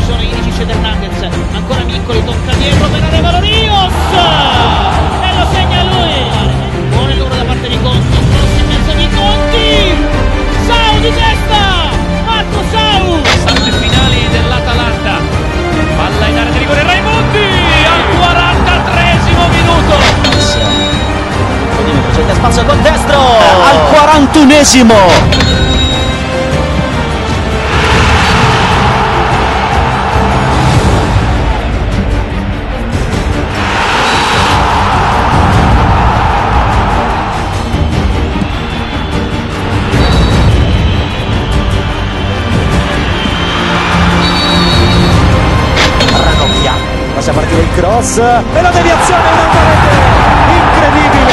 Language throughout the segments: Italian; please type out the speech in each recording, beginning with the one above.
sono Ilicic ed Hernandez, ancora Miccoli, tocca dietro per Arevalo Rios e lo segna lui. Buon lavoro da parte di Conti, cross in mezzo di Conti, Sau di testa, Marco Sau. Salti finali dell'Atalanta, palla in area di rigore, Raimondi al 43esimo minuto. Cerca spazio con destro al 41esimo. Lascia partire il cross e la deviazione, una parete incredibile.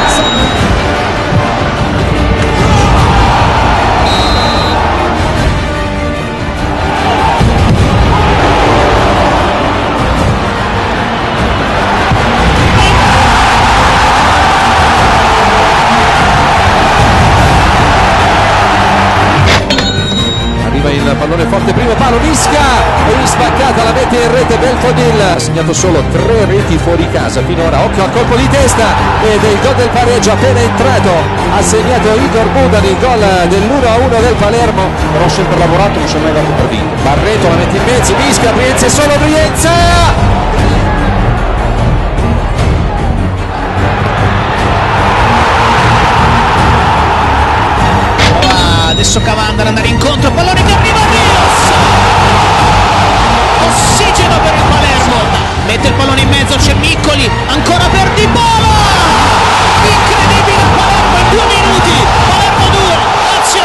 Arriva il pallone forte, primo palo, Nisca e in spaccata la mette in rete Belfodil. Ha segnato solo 3 reti fuori casa finora, occhio al colpo di testa ed è il gol del pareggio appena entrato. Ha segnato Igor Budan, il gol dell'1-1 del Palermo. Però sempre lavorato, non si è mai dato per vinto. Barreto la mette in mezzo, Nisca, Brienza, solo Brienza. Adesso Cavanda ad andare incontro, pallone che arriva a Rios, ossigeno per il Palermo, mette il pallone in mezzo, c'è Miccoli, ancora per Di Bola, incredibile Palermo in 2 minuti, Palermo 2, Lazio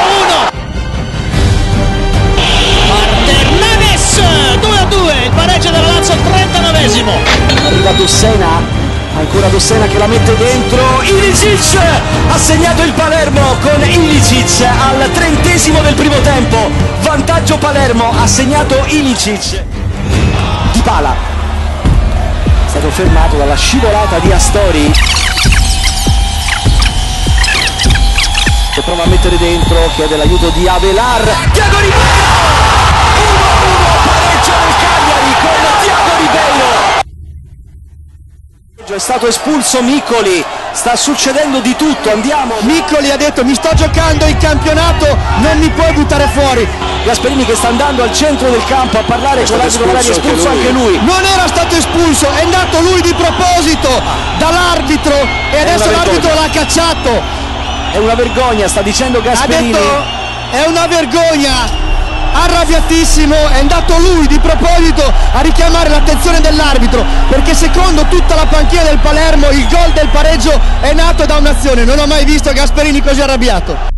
1, parte Hernanes, 2-2, il pareggio della Lazio al 39esimo. Arriva Dossena, ancora Dossena che la mette dentro, Ilicic ha segnato il Palermo con Ilicic al 30esimo del primo tempo, vantaggio Palermo, ha segnato Ilicic. Dybala è stato fermato dalla scivolata di Astori che prova a mettere dentro, chiede l'aiuto di Avelar, Thiago Ribeiro, 1-1, pareggio del Cagliari con Thiago Ribeiro. È stato espulso Miccoli, sta succedendo di tutto, andiamo. Miccoli ha detto: mi sto giocando il campionato, non mi puoi buttare fuori. Gasperini che sta andando al centro del campo a parlare con l'arbitro, magari espulso anche lui. Non era stato espulso, è andato lui di proposito dall'arbitro e adesso l'arbitro l'ha cacciato. È una vergogna, sta dicendo Gasperini. Ha detto: è una vergogna. Arrabbiatissimo, è andato lui di proposito a richiamare l'attenzione dell'arbitro, perché secondo tutta la panchina del Palermo il gol del pareggio è nato da un'azione. Non ho mai visto Gasperini così arrabbiato.